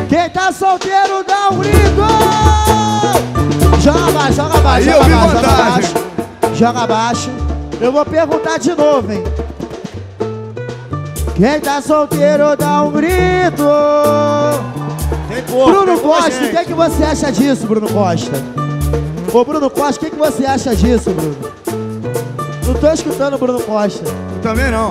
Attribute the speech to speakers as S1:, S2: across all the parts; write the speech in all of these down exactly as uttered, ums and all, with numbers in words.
S1: Quem tá solteiro dá um grito. Joga baixo, joga baixo, joga baixo, joga baixo. Joga baixo. Eu vou perguntar de novo, hein. Quem tá solteiro dá um grito.
S2: Tem pouco,
S1: Bruno
S2: tem
S1: Costa, o que, é que você acha disso, Bruno Costa? Ô Bruno Costa, o que, é que você acha disso, Bruno? Não tô escutando o Bruno Costa.
S2: Eu também não.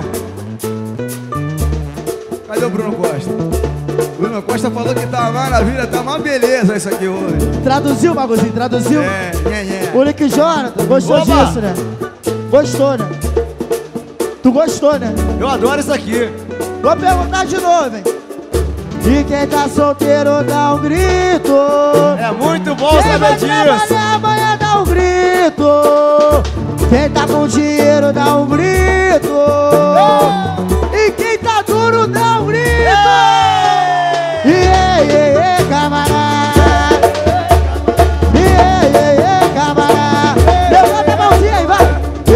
S2: Cadê o Bruno Costa? Bruno Costa falou que tá maravilha, tá uma beleza isso aqui hoje.
S1: Traduziu, Baguzinho, traduziu?
S2: É, é, é.
S1: O Nick Jonathan, gostou
S2: Oba!
S1: disso, né? Gostou, né? Tu gostou, né?
S2: Eu adoro isso aqui.
S1: Vou perguntar de novo, hein? E quem tá solteiro dá um grito.
S2: É muito bom
S1: Quem
S2: saber
S1: vai
S2: disso.
S1: trabalhar amanhã dá um grito. Quem tá com dinheiro dá um grito. E quem tá duro dá um grito. Iê, iê, iê, camarada. Iê, iê, iê, camarada. Levanta a mãozinha aí, vai.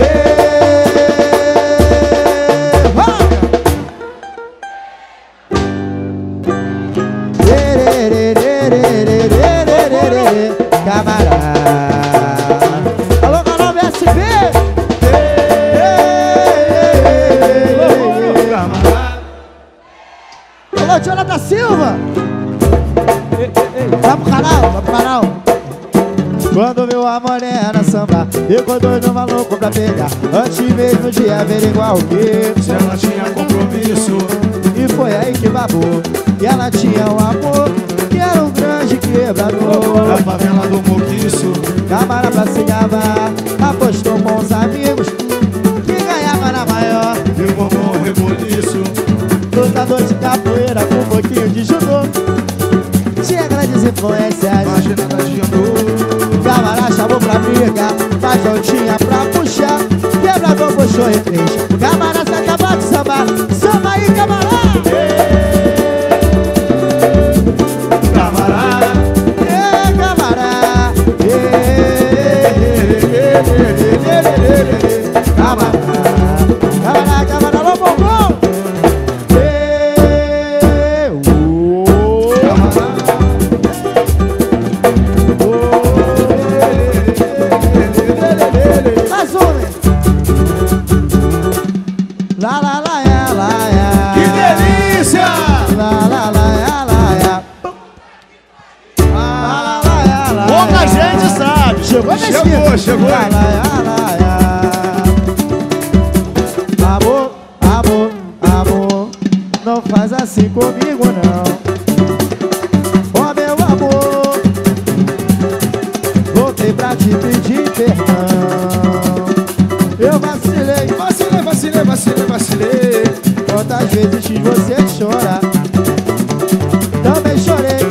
S1: Camarada. Alô, alô, B S B. Alô, Jonathan Silva. Vai pro canal, vai pro canal. Quando viu a morena sambar, ficou doido, maluco pra pegar. Antes mesmo de averiguar o que
S2: Se ela tinha compromisso,
S1: e foi aí que babou. E ela tinha um amor que era um grande quebrador.
S2: na favela do Moquiço,
S1: Câmara pra se gabar, apostou com os amigos que ganhava na maior.
S2: eu vou com o reboliço.
S1: Lutador de capoeira com um pouquinho de judô. Tinha grandes influências.
S2: Imagina da Giandu.
S1: Câmara chamou pra briga, mas não tinha pra puxar. Quebrador puxou em três. Câmara se acabou de sambar. Samba aí, Câmara!
S2: Camarada,
S1: Ê, Câmara! Ê, Câmara! Câmara, Câmara, alô, bombom! Ê, ô, mais um, hein? Lá, lá, lá, ya, lá, ya.
S2: que delícia!
S1: Lá, lá, lá, ya, lá, ya. Lá, lá, lá, ya, lá,
S2: Pouca
S1: ya.
S2: gente sabe.
S1: Chegou na
S2: Chegou,
S1: esquina.
S2: chegou.
S1: Lá, lá, ya, lá, ya. Amor, amor, amor, não faz assim comigo, não. Ó, meu amor, voltei pra te pedir perdão. Eu vacilei,
S2: Vacilei, vacilei, vacilei, vacilei.
S1: quantas vezes fiz você chorar. Também chorei.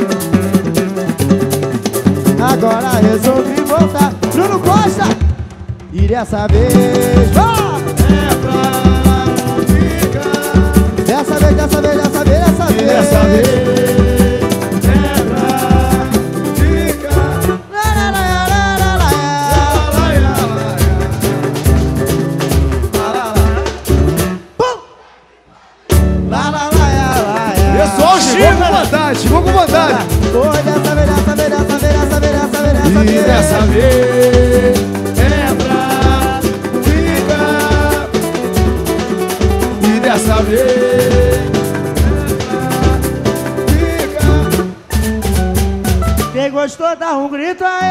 S1: Agora resolvi voltar. Bruno Costa! E dessa vez, ó!
S2: É pra ficar.
S1: Dessa vez, dessa vez, dessa vez, dessa
S2: E
S1: vez.
S2: dessa vez é pra ficar.
S1: Lá, lá, lá, lá, lá, lá, lá.
S2: Lá, lá, lá, lá, lá, lá.
S1: Pum! Lá, lá, lá, lá, lá.
S2: Pessoal, chegou com vontade, chegou com vontade.
S1: Foi dessa vez, dessa vez, dessa vez, dessa vez, dessa vez, dessa
S2: E
S1: vez.
S2: dessa vez é pra ficar. E dessa vez é pra ficar.
S1: Quem gostou, dá um grito aí.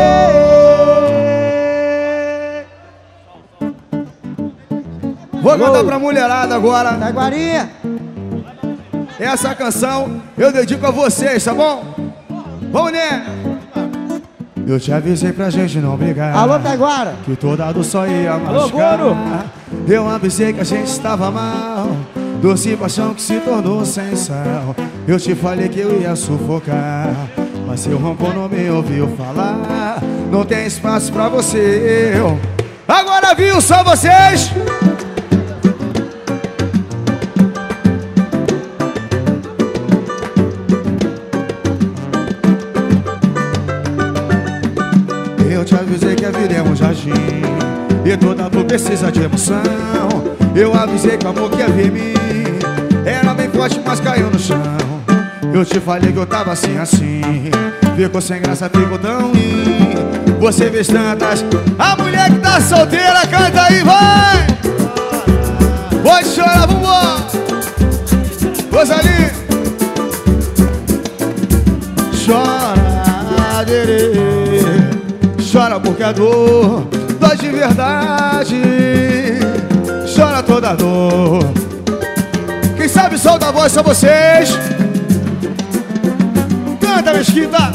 S2: Vou cantar pra mulherada agora.
S1: Taguarinha.
S2: Essa canção eu dedico a vocês, tá bom? Vamos, né? Eu te avisei pra gente não brigar.
S1: Alô, Taguara.
S2: Que toda dor só ia machucar. Eu avisei que a gente estava mal. Doce paixão que se tornou sem sal. Eu te falei que eu ia sufocar, mas seu rancor não me ouviu falar. Não tem espaço pra você. Agora viu só vocês? Eu te avisei que a vida é um jardim e toda dor precisa de emoção. Eu avisei que o amor que havia em mim era bem forte, mas caiu no chão. Eu te falei que eu tava assim, assim. Ficou sem graça, ficou tão ruim. Você fez tantas. A mulher que tá solteira, canta aí, vai! Pode chorar, vambora! Rosalie! Chora, derê. Chora porque a dor dói de verdade. Chora toda a dor. Quem sabe solta a voz são vocês. Canta, Mesquita.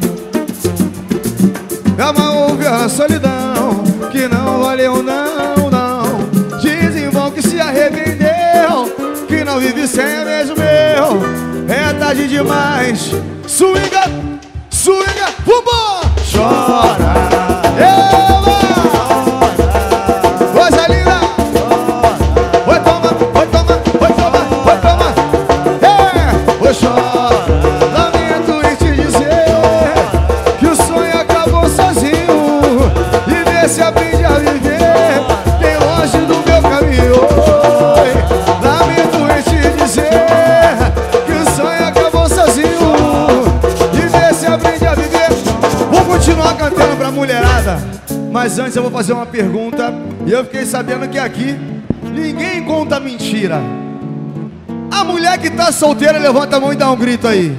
S2: É uma ouve a solidão que não valeu, não, não. Dizem vão que se arrependeu, que não vive sem mesmo meu. É tarde demais. Swinga, swinga, vambora. Chora, Eva. Coisa linda. Vai tomar, vai tomar, vai tomar, vai tomar. É, vou chorar. Lamento em te dizer que o sonho acabou sozinho. E vê se aprende a viver bem longe do meu caminho. Lamento em te dizer que o sonho acabou sozinho. E vê se aprende a viver. Vou continuar cantando pra mulherada, mas antes eu vou fazer uma pergunta. E eu fiquei sabendo que aqui ninguém conta mentira. A mulher que tá solteira, levanta a mão e dá um grito aí.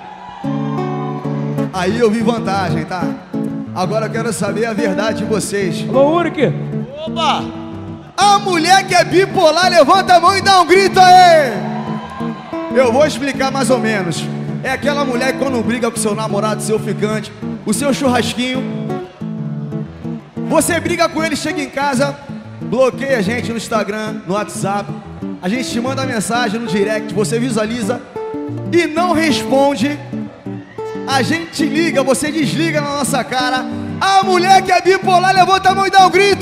S2: Aí eu vi vantagem, tá? Agora eu quero saber a verdade de vocês.
S3: Alô, Urique.
S2: Opa! A mulher que é bipolar, levanta a mão e dá um grito aí. Eu vou explicar mais ou menos. É aquela mulher que quando briga com seu namorado, seu ficante, o seu churrasquinho, você briga com ele, chega em casa, bloqueia a gente no Instagram, no WhatsApp, a gente te manda mensagem no direct, você visualiza e não responde. A gente liga, você desliga na nossa cara. A mulher que é bipolar, levanta a mão e dá um grito.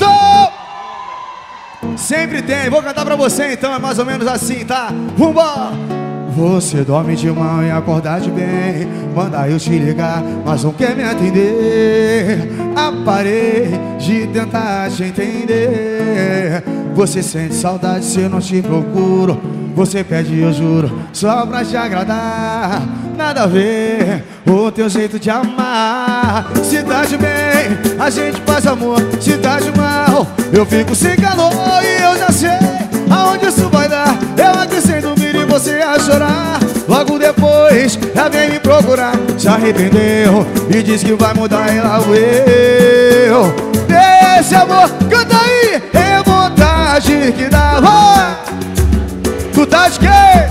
S2: Sempre tem, vou cantar pra você então, é mais ou menos assim, tá? Vambora! Você dorme de mal e acorda de bem. Manda eu te ligar, mas não quer me atender. Ah, parei de tentar te entender. Você sente saudade se eu não te procuro. Você pede, eu juro, só pra te agradar. Nada a ver o teu jeito de amar. Se tá de bem, a gente faz amor. Se tá de mal, eu fico sem calor. E eu já sei aonde isso vai dar. Eu aqui sem dormir e você a chorar. Logo depois, ela vem me procurar. Se arrependeu e diz que vai mudar, ela eu. Desse amor, canta aí. É vontade que dá, vai. Tu tá de quê?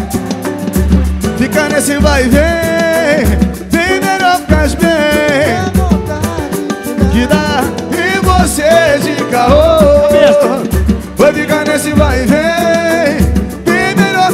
S2: Fica nesse vai e vem. Bem melhor ficar bem. Que dá e você de caô. Vai ficar nesse vai e vem. Bem melhor.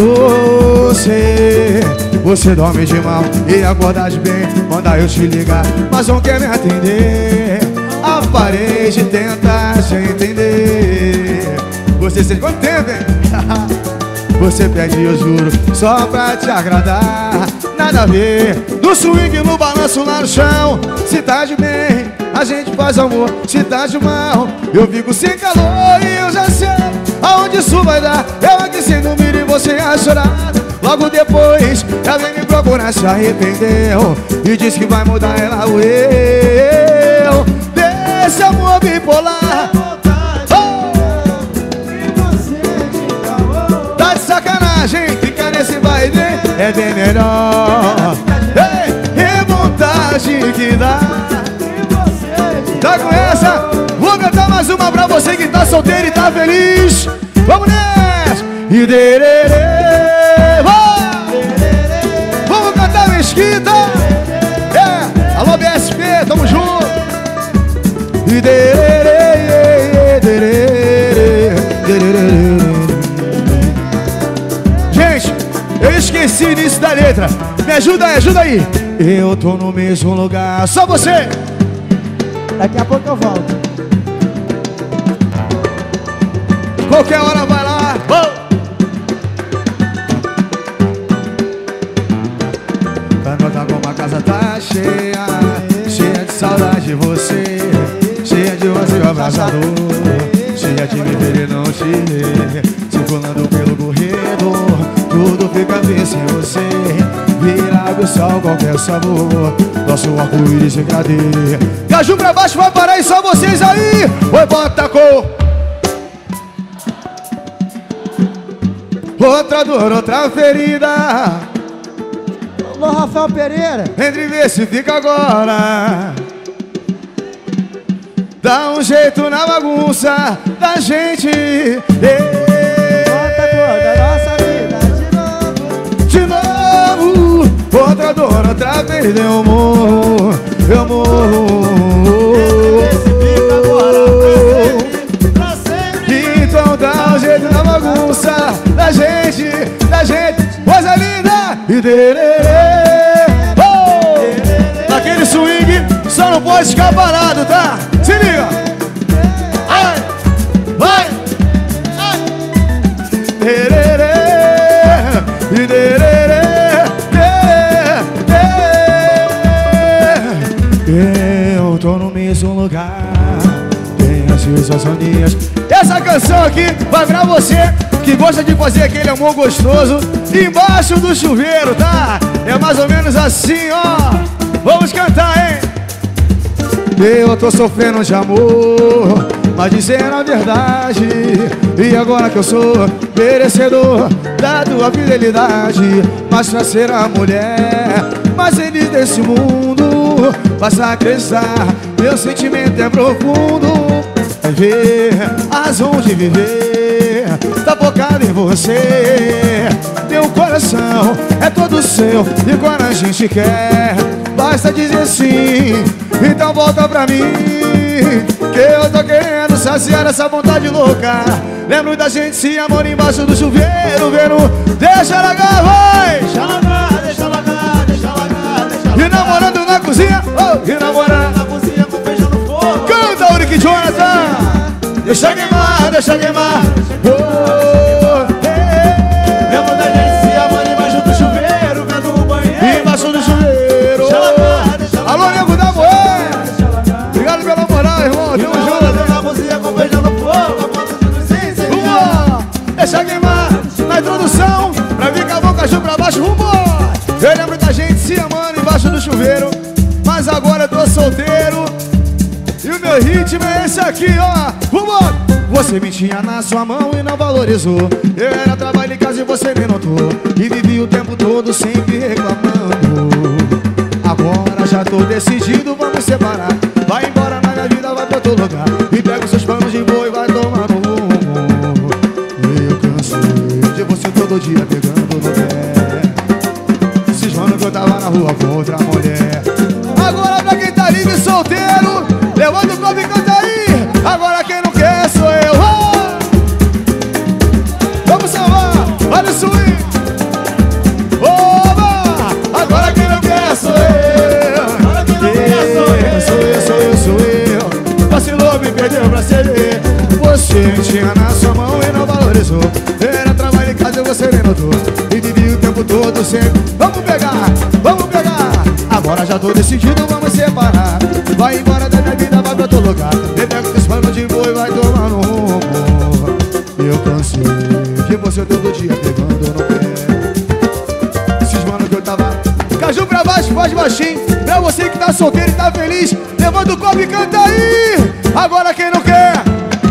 S2: Você, você dorme de mal e acorda de bem. Manda eu te ligar, mas não quer me atender. A parede tenta te entender. Você sente quanto tempo, hein? Você pede, eu juro, só pra te agradar. Nada a ver, no swing, no balanço lá no chão. Se tá de bem, a gente faz amor. Se tá de mal, eu fico sem calor. E eu já sei aonde isso vai dar. Eu aqui sem dormir e você a chorar. Logo depois, ela vem me procurar, se arrependeu e diz que vai mudar, ela eu. Desse amor bipolar. Sacanagem, fica nesse vai e vem, é bem melhor. Ei, é vontade que dá. Tá com essa? Vou cantar mais uma pra você que tá solteiro e tá feliz. Vamos nessa! E dererê, vai! Vamos cantar Mesquita. É, alô B S P, tamo junto. E dererê, dererê, dererê. Gente, eu esqueci o início da letra. Me ajuda aí, ajuda aí. Eu tô no mesmo lugar, só você.
S1: Daqui a pouco eu volto.
S2: Qualquer hora vai lá. Pra notar como a casa tá cheia, cheia de saudade de você, cheia de você, o abraçador, cheia de me ver e não te ver, circulando pelo corredor. Tudo fica bem sem você. qualquer sal, qualquer sabor. Nosso arco-íris em cadeia. Caju pra baixo, vai parar e só vocês aí. Oi, bota a cor. Outra dor, outra ferida.
S1: Alô, Rafael Pereira.
S2: Entre ver se fica agora. Dá um jeito na bagunça da gente.
S1: Bota a cor da nossa vida de novo.
S2: De novo. Outra dor, outra ferida. Eu morro, eu morro.
S1: Esse fica agora pra sempre.
S2: Então dá um jeito na bagunça da gente, da gente. Coisa linda. E dererê. Oh! Naquele swing, só não pode ficar parado, tá? Se liga. Vai, vai. Dererê. E dererê. Eu tô no mesmo lugar, tem as sensações. Essa canção aqui vai pra você que gosta de fazer aquele amor gostoso embaixo do chuveiro, tá? É mais ou menos assim, ó. Vamos cantar, hein? Eu tô sofrendo de amor, mas dizendo a verdade. E agora que eu sou merecedor da tua fidelidade, mas pra ser a mulher mais feliz desse mundo, passa a acreditar, meu sentimento é profundo. Viver, a razão de viver tá focado em você. Teu coração é todo seu, e quando a gente quer, basta dizer sim. Então volta pra mim, que eu tô querendo saciar essa vontade louca. Lembro da gente se amor embaixo do chuveiro, vendo. Deixa ela largar, vai!
S1: Deixa largar, deixa largar, deixa largar, deixa largar.
S2: E namorando na cozinha, oh, e namorando
S1: na cozinha com feijão no fogo.
S2: Canta, Uric Jonathan! Deixa queimar, deixa queimar. Oh, hey.
S1: Lembro da gente se amando embaixo do chuveiro, vendo o banheiro.
S2: Embaixo do chuveiro.
S1: Deixa largar, deixa largar.
S2: Alô, nego da moeda. Obrigado pela moral, irmão. Tamo junto.
S1: Na cozinha com feijão no fogo.
S2: Deixa queimar na introdução, pra vir com a boca junto pra baixo, rumo. Eu lembro da gente se amando embaixo do chuveiro, mas agora eu tô solteiro e o meu ritmo é esse aqui, ó. Rumo. Você me tinha na sua mão e não valorizou. Eu era trabalho em casa e você me notou, e vivi o tempo todo sempre reclamando. Agora já tô decidido, vamos separar. Vai embora na minha vida, vai pra outro lugar, e pega os seus panos de boi e vai tomar no rumo. De você todo dia pegando no pé, cismando que eu tava na rua com outra mulher. Agora pra quem tá livre e solteiro, levanta o copo e canta aí. Agora quem não quer sou eu. Oh! Vamos salvar, olha o swing. Oba! Agora quem não quer sou eu.
S1: Agora quem não quer sou eu.
S2: Sou eu, sou eu, sou eu. Vacilou, me perdeu pra ceder. Você me tinha na sua mão e não valorizou. Era trabalho em casa e você nem notou, e vivi o tempo todo sempre. Vamos pegar, vamos pegar. Agora já tô decidido, vamos separar. Vai embora da minha vida, vai pra outro lugar. Me pega os panos de boi e vai tomar no rumo. Eu cansei de você todo dia pegando no pé, cismando que eu tava. Caju pra baixo, faz baixinho. Pra você que tá solteiro e tá feliz, levanta o copo e canta aí. Agora quem não quer,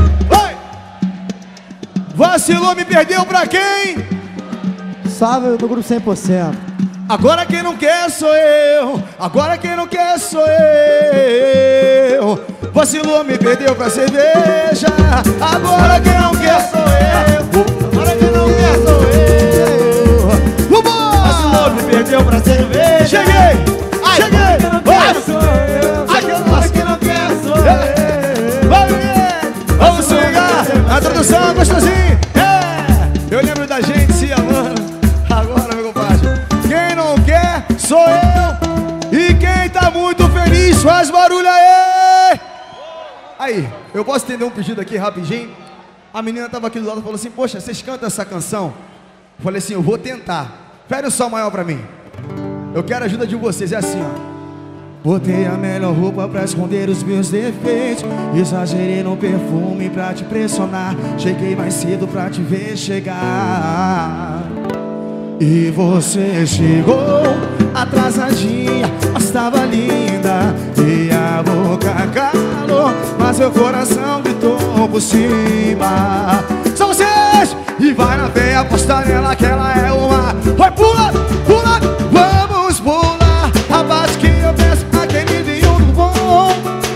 S2: vacilou, me perdeu pra quem?
S1: Salve do grupo cem por cento.
S2: Agora quem não quer sou eu. Agora quem não quer sou eu. Vacilou, me perdeu pra cerveja. Agora quem não quer sou eu.
S1: Agora quem não quer sou eu.
S2: Vacilou,
S1: me perdeu pra cerveja.
S2: Cheguei,
S1: Ai,
S2: cheguei.
S1: Quem não quer sou eu. Agora quem não quer sou eu.
S2: Vamos swingar. A tradução, gostosinho. É. Eu lembro da gente se amando. Agora, meu compadre, quem não quer sou eu. E quem tá muito feliz faz barulho aí. Aí, eu posso entender um pedido aqui rapidinho? A menina tava aqui do lado e falou assim: poxa, vocês cantam essa canção? Eu falei assim: eu vou tentar. Pede o sol maior pra mim. Eu quero a ajuda de vocês, é assim, ó. Botei a melhor roupa pra esconder os meus defeitos, exagerei no perfume pra te pressionar, cheguei mais cedo pra te ver chegar. E você chegou atrasadinha, mas tava linda. E a boca calou, mas meu coração gritou por cima. São vocês! E vai na fé, apostar nela que ela é uma. Vai, pula, pula, vamos pular. Rapaz que eu peço aquele vinho do bom.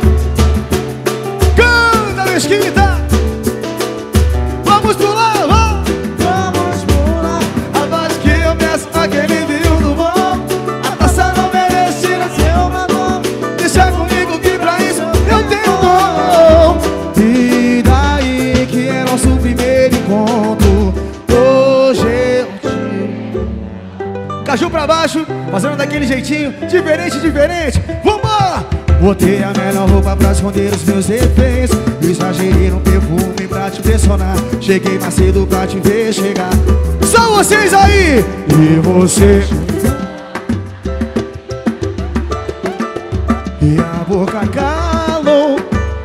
S2: Canta, mesquita. Vamos pular, vamos.
S1: Vamos pular.
S2: Rapaz que eu peço aquele vinho do bom. A taça não merece nascer uma dor. Deixa comigo que pra isso eu tenho dom. E daí que é nosso primeiro encontro. Hoje eu te... Caju pra baixo, fazendo daquele jeitinho diferente, diferente. Vambora! Botei a melhor roupa pra esconder os meus defeitos. Exagerei no perfume pra te impressionar. Cheguei mais cedo pra te ver chegar. Só vocês aí! E você... E a boca calou.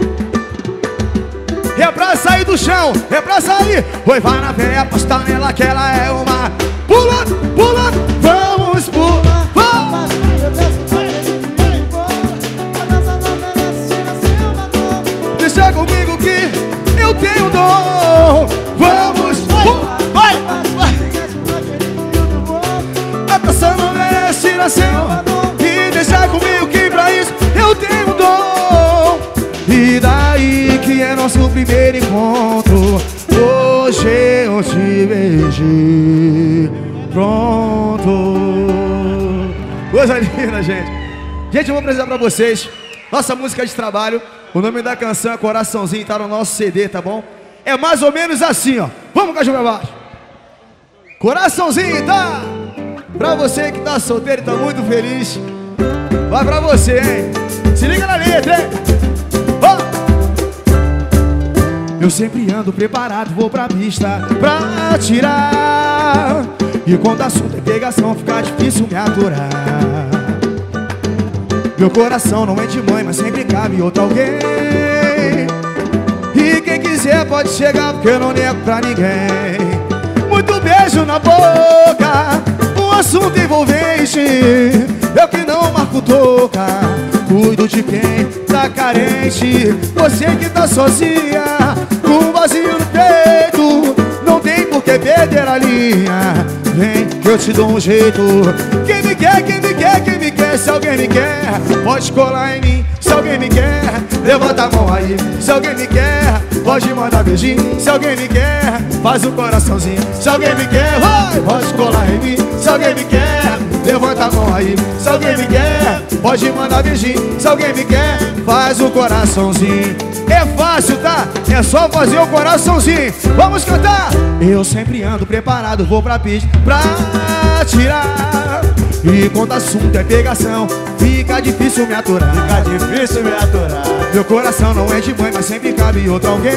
S2: É pra sair do chão, é pra sair. Oi, vai na fé, apostar nela que ela é uma. Pula, pula, vamos pular, vamos. Deixa comigo que eu tenho dom. Vamos, vai, vai. A taça não merece nascer. E deixa comigo que pra isso eu tenho dom. E daí que é nosso primeiro encontro. Hoje eu te beijei. Pronto. Coisa linda, gente. Gente, eu vou apresentar pra vocês nossa música de trabalho. O nome da canção é Coraçãozinho, tá no nosso C D, tá bom? É mais ou menos assim, ó. Vamos, Caju pra baixo. Coraçãozinho, tá? Pra você que tá solteiro e tá muito feliz, vai pra você, hein? Se liga na letra, hein? Eu sempre ando preparado, vou pra pista pra atirar. E quando o assunto é pegação, fica difícil me aturar. Meu coração não é de mãe, mas sempre cabe outro alguém. E quem quiser pode chegar, porque eu não nego pra ninguém. Muito beijo na boca, um assunto envolvente. Eu que não marco toca, cuido de quem tá carente. Você que tá sozinha, com um vazio no peito, não tem por que perder a linha. Vem que eu te dou um jeito. Quem me quer, quem me quer, quem me quer. Se alguém me quer, pode colar em mim. Se alguém me quer, levanta a mão aí. Se alguém me quer, pode mandar beijinho. Se alguém me quer, faz um coraçãozinho. Se alguém me quer, vai, pode colar em mim. Se alguém me quer, levanta a mão aí. Se alguém me quer, pode mandar beijinho. Se alguém me quer, faz um coraçãozinho. É fácil, tá? É só fazer o coraçãozinho. Vamos cantar! Eu sempre ando preparado, vou pra pista pra tirar. E quando o assunto é pegação, fica difícil me aturar.
S1: Fica difícil me aturar.
S2: Meu coração não é de mãe, mas sempre cabe outro alguém.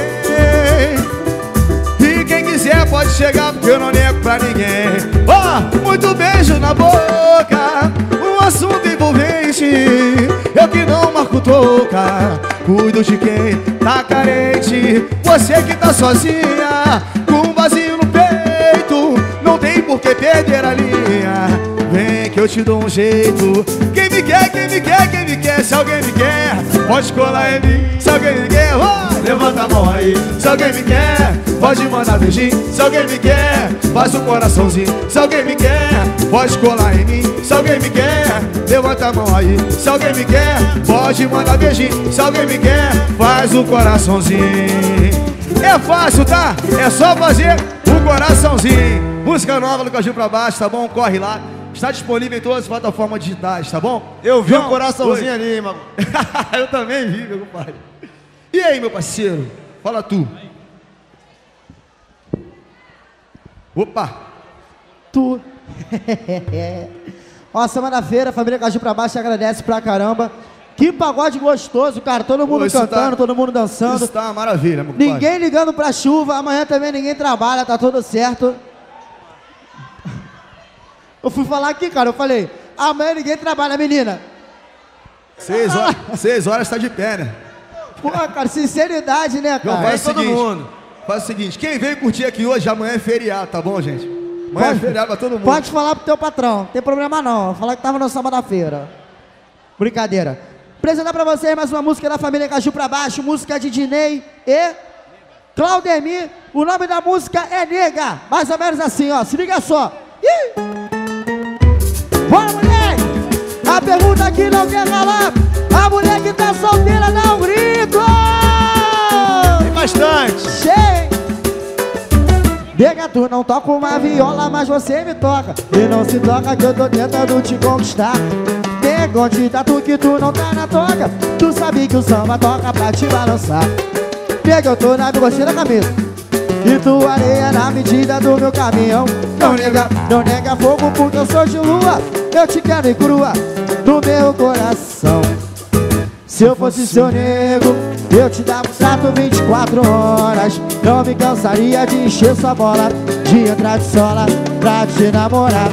S2: E quem quiser pode chegar, porque eu não nego pra ninguém. Ó, oh, muito beijo na boca, um assunto envolvente. Eu que não marco toca, cuido de quem tá carente. Você que tá sozinha, com um vazio no peito, não tem por que perder a linha. Vem que eu te dou um jeito. Quem me quer, quem me quer, quem me quer. Se alguém me quer, pode colar em mim. Se alguém me quer, oh, levanta a mão aí. Se alguém me quer, pode mandar beijinho. Se alguém me quer, faz um coraçãozinho. Se alguém me quer, pode colar em mim. Se alguém me quer, levanta a mão aí. Se alguém me quer, pode mandar beijinho. Se alguém me quer, faz um coraçãozinho. É fácil, tá? É só fazer o coraçãozinho. Música nova do Caju pra baixo, tá bom? Corre lá. Está disponível em todas as plataformas digitais, tá bom?
S1: Eu vi o um coraçãozinho ali, mano.
S2: Eu também vi, meu compadre. E aí, meu parceiro? Fala tu. Opa!
S1: Tu. Ó, semana-feira, família Caju pra baixo agradece pra caramba. Que pagode gostoso, cara. Todo mundo
S2: Pô,
S1: cantando,
S2: tá,
S1: todo mundo dançando.
S2: Isso tá uma maravilha, meu compadre.
S1: Ninguém ligando pra chuva. Amanhã também ninguém trabalha, tá tudo certo. Eu fui falar aqui, cara, eu falei, amanhã ninguém trabalha, menina.
S2: Seis horas, seis horas tá de pé, né?
S1: Pô, cara, sinceridade, né, cara?
S2: Não, faz
S1: é
S2: o seguinte, todo mundo. Faz o seguinte, quem veio curtir aqui hoje, amanhã é feriado, tá bom, gente? Amanhã é feriado pra todo mundo.
S1: Pode falar pro teu patrão, não tem problema não. Falar que tava no samba da feira. Brincadeira. Apresentar pra vocês mais uma música da família Caju pra Baixo, música de Dinei e Claudemir. O nome da música é Nega. Mais ou menos assim, ó. Se liga só. Ih! Bora, moleque! A pergunta que não quer calar. A mulher que tá solteira dá um grito!
S2: Tem bastante!
S1: Cheio! Nega, tu não toca uma viola, mas você me toca. E não se toca que eu tô tentando te conquistar. Nega, onde tá tu que tu não tá na toca? Tu sabe que o samba toca pra te balançar. Nega, eu tô na gostei da camisa e tua areia na medida do meu caminhão. Não nega, não nega fogo porque eu sou de lua. Eu te quero em crua no meu coração. Se eu fosse seu nego, eu te dava um trato vinte e quatro horas. Não me cansaria de encher sua bola, de entrar de sola pra te namorar.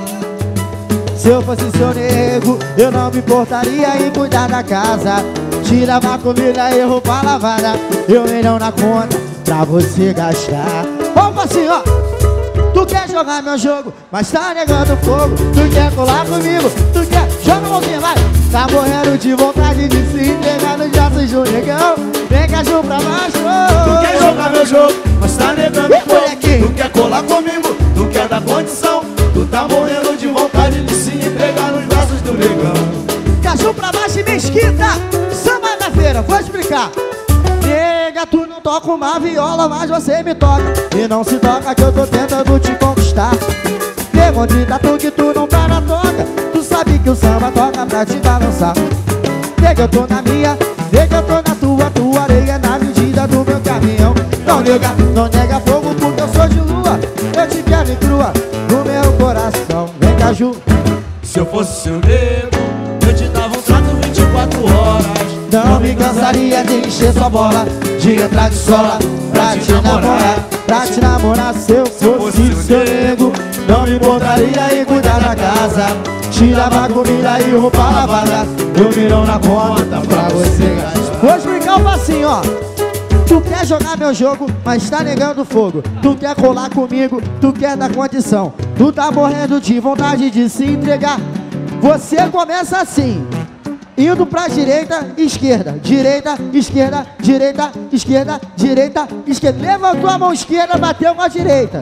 S1: Se eu fosse seu nego, eu não me importaria em cuidar da casa, te lavar comida e roupa lavada. Eu milhão na conta pra você gastar. Vamos assim, ó. Tu quer jogar meu jogo, mas tá negando fogo. Tu quer colar comigo, tu quer... Joga a mãozinha, vai! Tá morrendo de vontade de se entregar nos braços do negão. Vem Caju pra baixo.
S2: Tu quer jogar meu jogo, mas tá negando
S1: e
S2: fogo. Tu quer colar comigo, tu quer dar condição. Tu tá morrendo de vontade de se entregar nos braços do negão.
S1: Caju pra baixo e Mesquita, samba da feira, vou explicar. Nega, tu não toca uma viola, mas você me toca. E não se toca que eu tô tentando te conquistar. Nega, onde tá tu que tu não tá na toca? Tu sabe que o samba toca pra te balançar. Nega, eu tô na minha, nega, eu tô na tua. Tua areia na medida do meu caminhão. Não nega, não nega fogo porque eu sou de lua. Eu te quero em crua no meu coração. Vem Caju.
S2: Se eu fosse seu nego, eu te dava um trato vinte e quatro horas.
S1: Não me cansaria de encher sua bola, de entrar de sola pra te namorar, pra te namorar. Se eu fosse seu nego, não me importaria em cuidar da casa, te lavar comida e roupa lavada. Eu mirão na conta pra você gastar. Vou explicar o passinho, ó. Tu quer jogar meu jogo, mas tá negando fogo. Tu quer colar comigo, tu quer dar condição. Tu tá morrendo de vontade de se entregar. Você começa assim, indo pra direita, esquerda, direita, esquerda, direita, esquerda, direita, esquerda. Levantou a mão esquerda, bateu com a direita.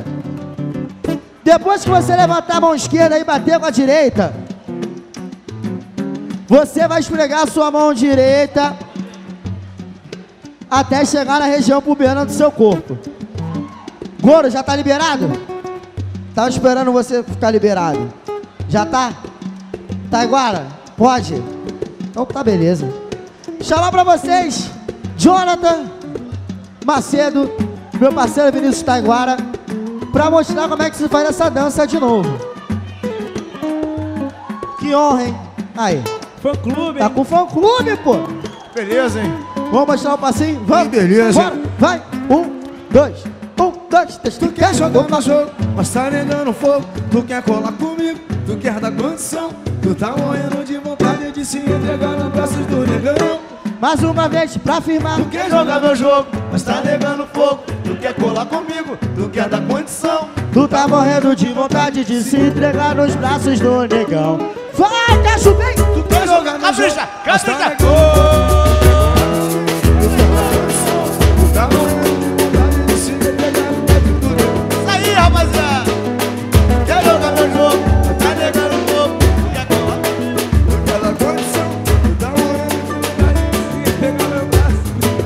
S1: Depois que você levantar a mão esquerda e bater com a direita, você vai esfregar a sua mão direita até chegar na região pubiana do seu corpo. Goro, já tá liberado? Tava esperando você ficar liberado. Já tá? Tá igual? Pode? Então tá beleza. Chamar pra vocês Jonathan Macedo, meu parceiro Vinícius Taiguara, pra mostrar como é que se faz essa dança de novo. Que honra, hein? Aí.
S3: Fã clube,
S1: tá
S3: hein?
S1: com fã clube, pô.
S2: Beleza, hein?
S1: Vamos mostrar o passinho? Vamos.
S2: Que beleza.
S1: Bora. Vai. Um, dois. Um, dois, três. Tu quer jogar
S2: no jogo, mas tá negando fogo. Tu quer colar comigo, tu quer dar condição. Tu tá morrendo de vontade de se entregar nos braços do negão.
S1: Mais uma vez pra afirmar.
S2: Tu quer jogar meu jogo, mas tá negando fogo. Tu quer colar comigo, tu quer dar condição.
S1: Tu tá morrendo de vontade de se entregar nos braços do negão. Vai, Caju, vem!
S2: Tu quer jogar meu jogo, mas tá negando. Tu tá morrendo de vontade de se entregar nos braços do negão. Isso aí, rapaziada! Quer jogar meu jogo, mas tá negando fogo. Tu quer colar comigo, tu quer dar condição. Tu tá morrendo de vontade de se entregar meu braço.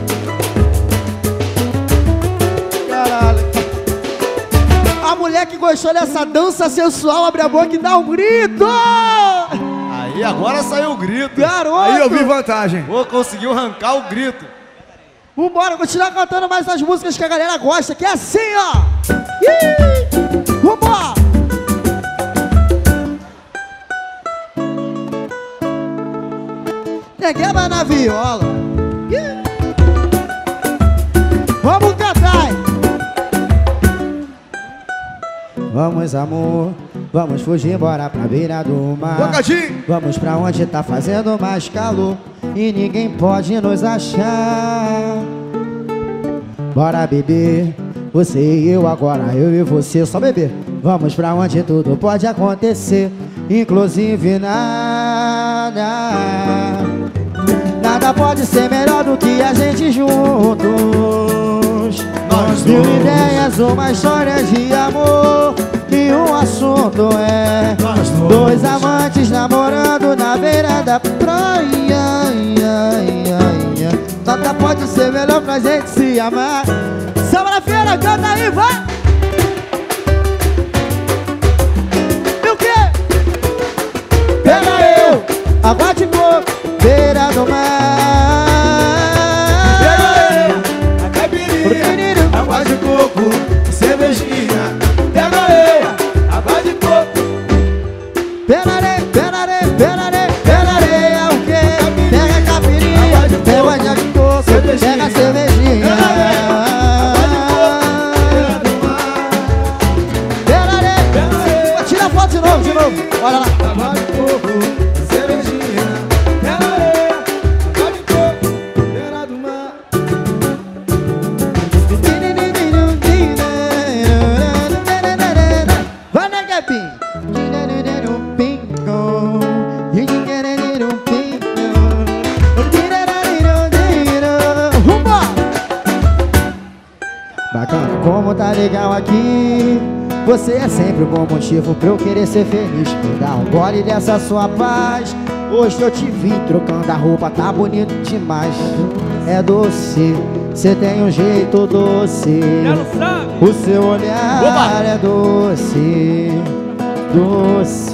S1: Caralho. A mulher que gostou dessa dança sensual, abre a boca e dá um grito!
S2: Aí agora saiu o grito.
S1: Garoto!
S2: Aí eu vi vantagem. Pô, conseguiu arrancar o grito.
S1: Vambora, continuar cantando mais as músicas que a galera gosta, que é assim, ó! Ih! Vambora! Negueba na viola. Ih! Vamos cantar! Vamos, amor, vamos fugir, bora pra beira do mar.
S2: Bocadinho.
S1: Vamos pra onde tá fazendo mais calor e ninguém pode nos achar. Bora beber, você e eu agora, eu e você, só beber. Vamos pra onde tudo pode acontecer, inclusive nada. Nada pode ser melhor do que a gente juntos. Nós mil ideias, uma história de amor. E um assunto é dois amantes namorando na beira da praia. Nada pode ser melhor pra gente se amar. Segunda-feira, canta aí, vai! E o quê? Pega eu, água de coco, beira do mar.
S2: Pega eu, a caipirinha, água de coco, cervejinha. Pega eu, água de coco.
S1: Pega areia, pega areia, pega areia, pega areia, o quê? Pega a caipirinha, pega água de coco, pega a cervejinha. Pega areia, tira a foto de novo, de novo, olha lá.
S2: Água de coco, cervejinha. Pega areia, água de coco, beira do mar.
S1: Vai, Neguebinho. Bacana, como tá legal aqui. Você é sempre um bom motivo pra eu querer ser feliz. Me dá um gole dessa sua paz. Hoje eu te vi trocando a roupa, tá bonito demais. É doce, cê tem um jeito doce. O seu olhar Oba! É doce, doce.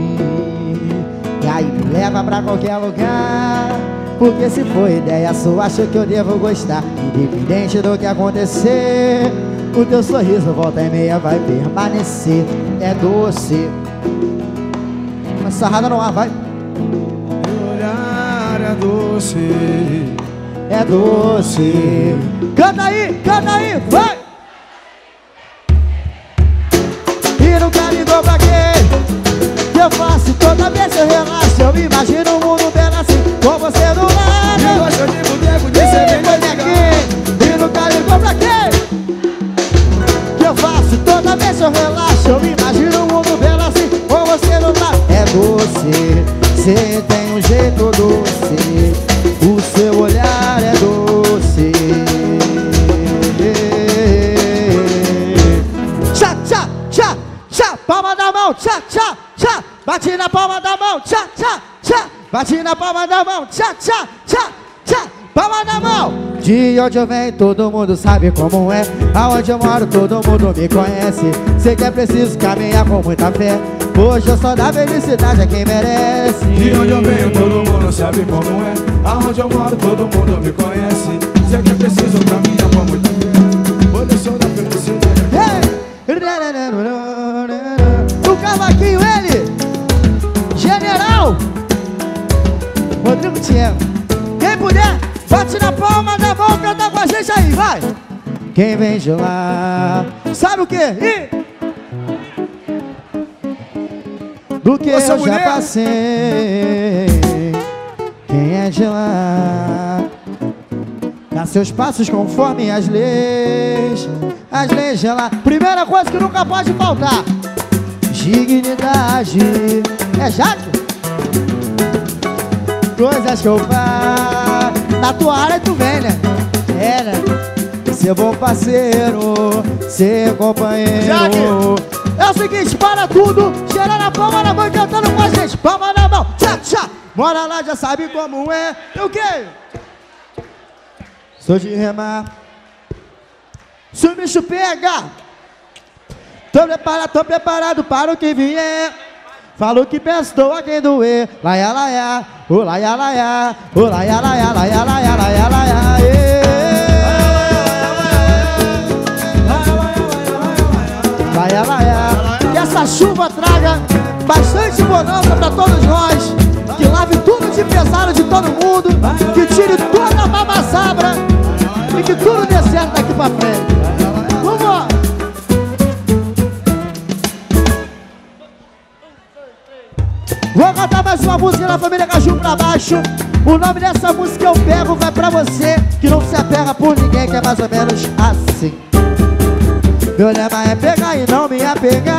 S1: E aí me leva pra qualquer lugar. Porque se for ideia sua, acho que eu devo gostar. Independente do que acontecer, o teu sorriso volta e meia vai permanecer. É doce. Uma sarrada no ar, vai.
S2: Meu olhar é doce.
S1: É doce. Canta aí, canta aí, vai! E nunca ligou pra quê? Que eu faço toda vez que eu relaxo. Eu imagino um mundo belo assim, com você do lado.
S2: Eu gosto de boteco, de cerveja de
S1: aqui. E nunca ligou pra quê? Que eu faço toda vez que eu relaxo. Eu imagino um mundo belo assim, com você do lado. É doce, cê tem um jeito doce. O seu olhar é doce. Tchá, tchá, tchá, tchá. Palma da mão, tchá, tchá, tchá. Bate na palma da mão, tchá, tchá, tchá. Bate na palma da mão, tchá, tchá, tchá, tchá. Palma da mão. De onde eu venho, todo mundo sabe como é. Aonde eu moro, todo mundo me conhece. Sei que é preciso caminhar com muita fé. Hoje eu só dá felicidade a quem merece.
S2: De onde eu venho, todo mundo sabe como é. Aonde eu moro, todo mundo me conhece. Sei que é preciso caminhar com muita fé. Hoje eu só dá felicidade a quem merece.
S1: O cavaquinho, ele General Rodrigo Tiago. Quem puder, bate na palma da mão, canta com a gente aí, vai! Quem vem de lá, sabe o que? E... do que
S2: Nossa,
S1: eu
S2: mulher.
S1: já passei. Quem é de lá, dá seus passos conforme as leis. As leis de lá. Primeira coisa que nunca pode faltar: dignidade. É Jaque? Coisas que eu faço. Na tua área tu vem, né? É, né? Ser bom parceiro, ser companheiro. Jaque. É o seguinte, para tudo, cheirando a palma na mão e cantando com a gente. Palma na mão, tchá, tchá. Mora lá, já sabe como é. E o quê? Sou de remar. Se o bicho pega, tô preparado, tô preparado para o que vier. Falo que penso, tô a quem doer. Laia, laia, o laia, laia, o laia, laia, laia, laia, laia, laia, laia, laia. Que essa chuva traga bastante bonança pra todos nós. Que lave tudo de pesado de todo mundo. Que tire toda a mamassabra. E que tudo dê certo daqui pra frente. Vambora! Vou cantar mais uma música da família Caju pra baixo. O nome dessa música eu pego, vai pra você que não se apega por ninguém, que é mais ou menos assim. Meu lema é pegar e não me apegar.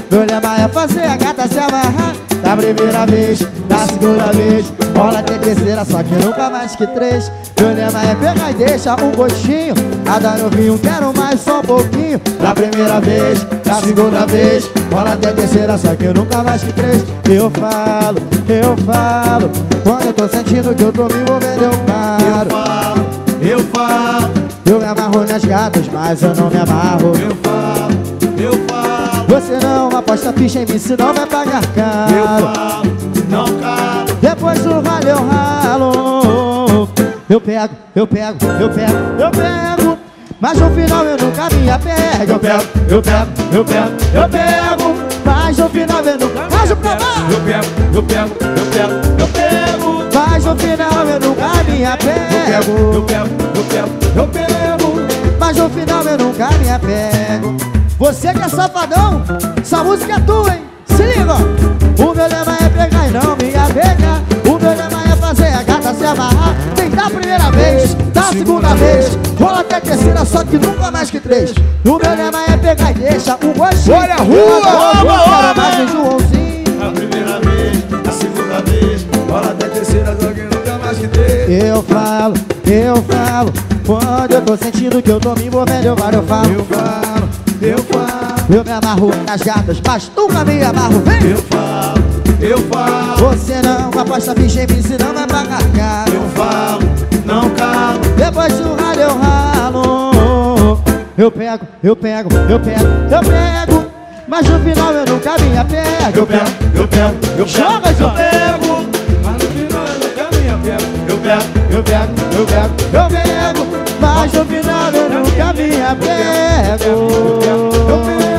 S1: Meu lema é fazer a gata se amarrar. Da primeira vez, da segunda vez, rola até terceira, só que nunca mais que três. Meu lema é pegar e deixa um gostinho. A dar no vinho, quero mais só um pouquinho. Da primeira vez, da segunda vez, rola até terceira, só que nunca mais que três. Eu falo, eu falo, quando eu tô sentindo que eu tô me envolvendo, eu paro.
S2: Eu falo, eu falo,
S1: eu me amarro nas gatas, mas eu não me amarro.
S2: Eu falo, eu falo,
S1: você não aposta ficha em mim, senão vai pagar caro.
S2: eu falo, não calo.
S1: Depois do ralo eu ralo. Eu pego, eu pego, eu pego, eu pego, mas no final eu nunca me apego. Eu pego, eu pego, eu pego, eu pego, mas no final eu nunca me apego.
S2: Eu pego, eu pego, eu pego, eu pego,
S1: Mas no final eu nunca me apego.
S2: eu pego, eu pego, eu pego.
S1: Mas no final eu nunca me apego. Você que é safadão, essa música é tua, hein? Se liga, ó. O meu lema é pegar e não me apegar. O meu lema é fazer a gata se amarrar. Tentar a primeira vez, da segunda vez, rola até a terceira, só que nunca mais que três. O meu lema é pegar e deixa um gostinho.
S2: Olha a rua,
S1: Quero mais um Joãozinho.
S2: A primeira vez, a segunda vez, rola até terceira, só que nunca mais que três.
S1: Eu falo, eu falo, quando eu tô sentindo que eu tô me envolvendo, eu falo, eu falo.
S2: Eu falo, eu falo,
S1: Eu me amarro nas gatas, mas nunca me amarro, vem!
S2: eu falo, eu falo,
S1: Você não aposta ficha em mim, senão vai pagar caro.
S2: eu falo, não calo.
S1: Depois do ralo eu ralo. Eu pego, eu pego, eu pego, eu pego, mas no final eu nunca me apego.
S2: Eu pego, eu pego, eu pego,
S1: Joga,
S2: eu
S1: João.
S2: pego, mas no final eu nunca me apego. Eu pego,
S1: Eu pego, eu pego, eu pego, mas no final eu nunca me apego.
S2: eu pego.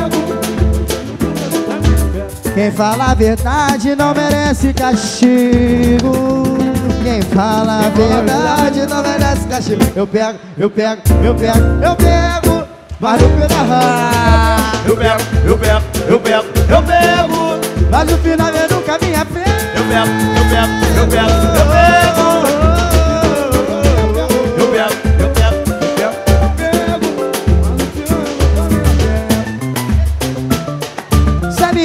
S1: Quem fala a verdade não merece castigo. Quem fala a verdade não merece castigo. Eu pego, eu pego, eu pego, eu pego, mas no final,
S2: Eu pego, eu pego, eu pego, eu pego.
S1: mas no final eu nunca me apego.
S2: Eu pego, eu pego, eu pego, eu pego. Eu pego, eu pego, eu pego, eu pego.
S1: Sabe,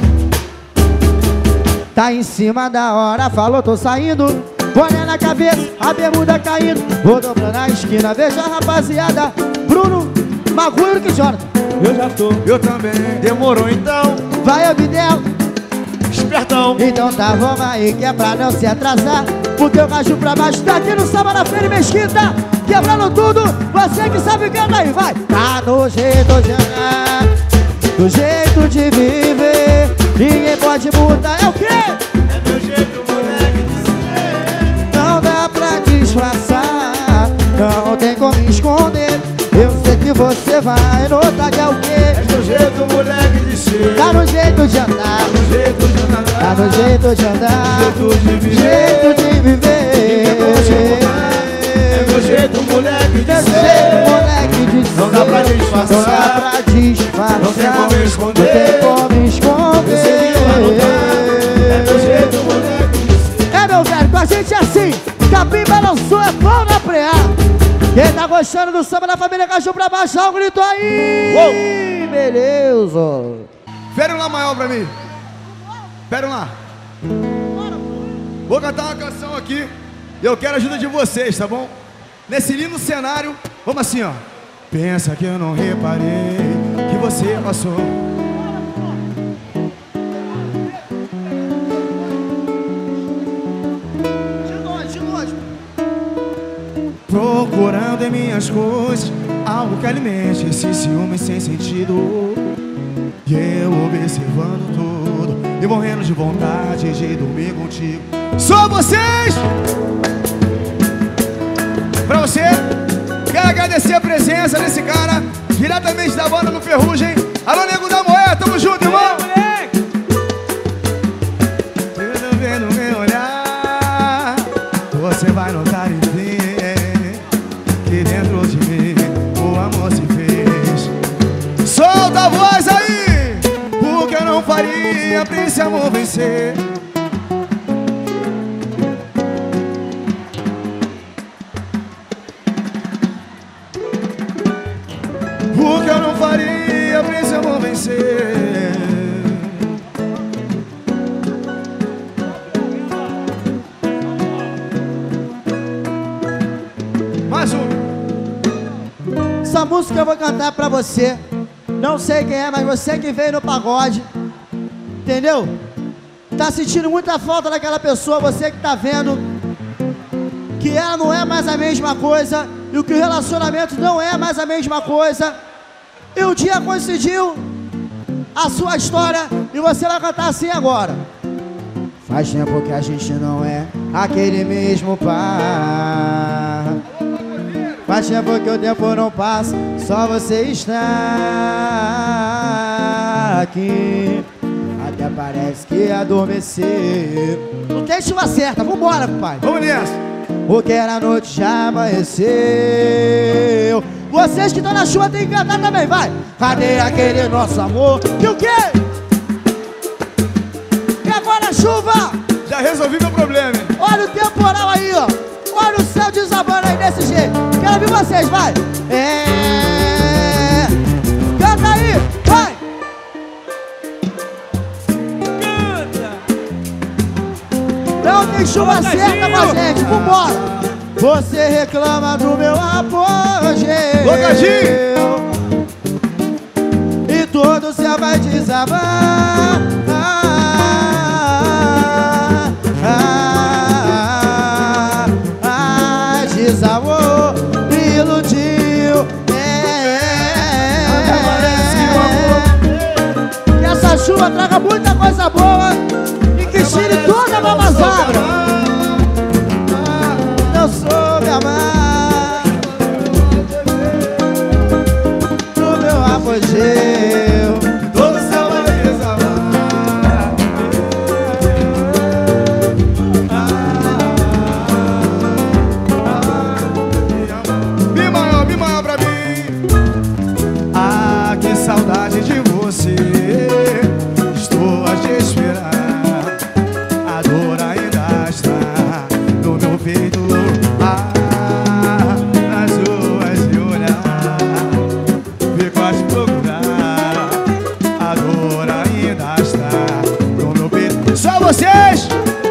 S1: tá em cima da hora, falou, tô saindo. Olha na cabeça, a bermuda caindo. Vou dobrando na esquina, veja a rapaziada. Bruno, Magulho que Jonathan.
S2: Eu já tô, eu também. Demorou então,
S1: Vai, Abidel.
S2: espertão.
S1: Então tá, vamos aí, que é pra não se atrasar. Porque eu gajo pra baixo, tá aqui no Samba na Feira e Mesquita. Quebrando tudo, você que sabe canta aí, vai. Tá no jeito de andar, do jeito de viver. Ninguém pode mudar, é o quê?
S2: É meu jeito, moleque, de ser.
S1: Não dá pra disfarçar, não tem como esconder. Eu sei que você vai notar que é o quê?
S2: É meu jeito, moleque, de ser.
S1: Tá no jeito de andar,
S2: No jeito de andar,
S1: tá no jeito de andar,
S2: jeito de viver.
S1: jeito de viver.
S2: É meu jeito, moleque, de
S1: Meu
S2: ser.
S1: jeito, moleque, de ser.
S2: Não dá pra disfarçar.
S1: Não dá pra disfarçar.
S2: Não tem como esconder.
S1: Não tem como esconder.
S2: Você viu a notar. É meu jeito, moleque, de ser.
S1: É, meu velho, com a gente é assim. Capim balançou, é bom na preá. Quem tá gostando do Samba da Família Caju pra baixar o grito aí.
S2: Uou.
S1: Beleza.
S2: Pera um lá maior pra mim. Pera um lá. Vou cantar uma canção aqui. E eu quero a ajuda de vocês, tá bom? Nesse lindo cenário, vamos assim, ó. Pensa que eu não reparei que você passou.
S1: De longe, de longe.
S2: Procurando em minhas coisas algo que alimente esse ciúme sem sentido. E eu observando tudo e morrendo de vontade de dormir contigo. Só vocês! Pra você, quero agradecer a presença desse cara, diretamente da banda do Ferrugem. Alô, Nego da Moé, tamo junto, irmão! Eu tô vendo meu olhar, você vai notar e ver que dentro de mim o amor se fez. Solta a voz aí! O que eu não faria pra esse amor vencer? O que eu não faria pra esse amor vencer?
S1: Essa música eu vou cantar pra você. Não sei quem é, mas você que veio no pagode, entendeu? Tá sentindo muita falta daquela pessoa, você que tá vendo que ela não é mais a mesma coisa e que o relacionamento não é mais a mesma coisa. E o dia coincidiu a sua história e você vai cantar assim agora. Faz tempo que a gente não é aquele mesmo par. Faz tempo que o tempo não passa, só você está aqui. Até parece que adormeceu. Não tem chuva certa, vambora, pai.
S2: Vamos nessa.
S1: Porque era noite, já amanheceu. Vocês que estão na chuva tem que cantar também, vai. Cadê aquele nosso amor? E o quê? E agora a chuva?
S2: Já resolvi meu problema, hein?
S1: Olha o temporal aí, ó. Olha o céu desabando aí desse jeito. Quero ouvir vocês, vai. É... Canta aí, vai. Não tem chuva certa com a gente, vambora. Você reclama do meu apogeu e todo o céu vai desabar. Ah, ah, ah, desabou, me iludiu. É, que essa chuva traga muita coisa boa e que tire toda a babazabra. Não soube amar no meu apogeu, todo céu vai desabar.
S2: Mi maior, mi maior pra mim. Ah, que saudade de você. Estou a te esperar. A dor ainda está no meu peito. Vocês,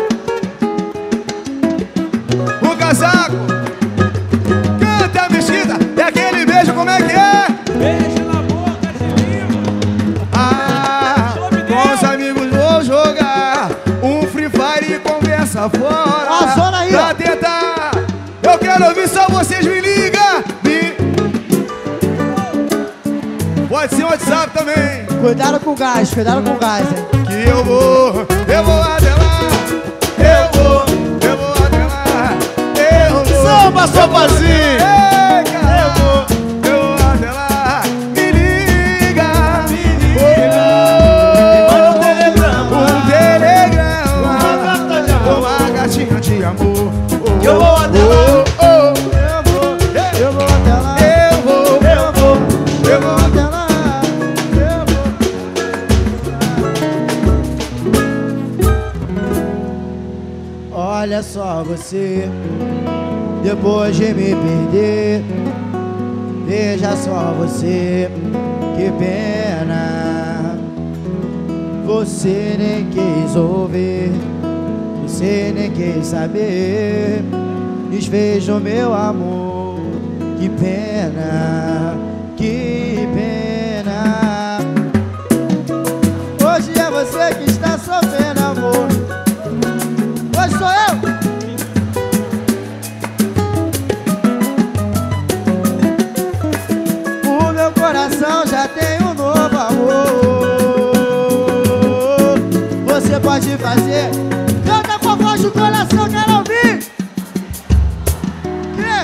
S2: o casaco, canta a mexida, é aquele beijo, como é que é?
S3: Beijo na boca de língua.
S2: Ah, com os amigos vou jogar um Free Fire e conversa fora.
S1: A zona aí,
S2: pra
S1: ó.
S2: tentar, eu quero ouvir só vocês, me liga. Me... Pode ser um WhatsApp também.
S1: Cuidado com o gás, cuidado com o gás, hein?
S2: Que eu vou, eu vou até lá. Eu vou, eu vou até lá. Eu vou.
S1: Samba, sopazinho.
S2: Ei, cara. Eu vou, eu vou até lá. Me liga, me liga.
S3: Manda um telegrama.
S2: Um telegrama.
S3: Uma carta de amor.
S2: Uma cartinha de amor.
S3: Que eu vou até lá.
S2: Oh, oh.
S1: Eu vou, eu vou até lá.
S2: Eu vou,
S1: Eu vou,
S2: eu vou
S1: até lá. Olha só você, depois de me perder, veja só você, que pena. Você nem quis ouvir, você nem quis saber, desfez o meu amor, que pena, que pena. Hoje é você que está sofrendo, amor. Hoje sou eu. O meu coração já tem um novo amor. Você pode fazer. Canta com a voz do coração, quero ouvir. Que?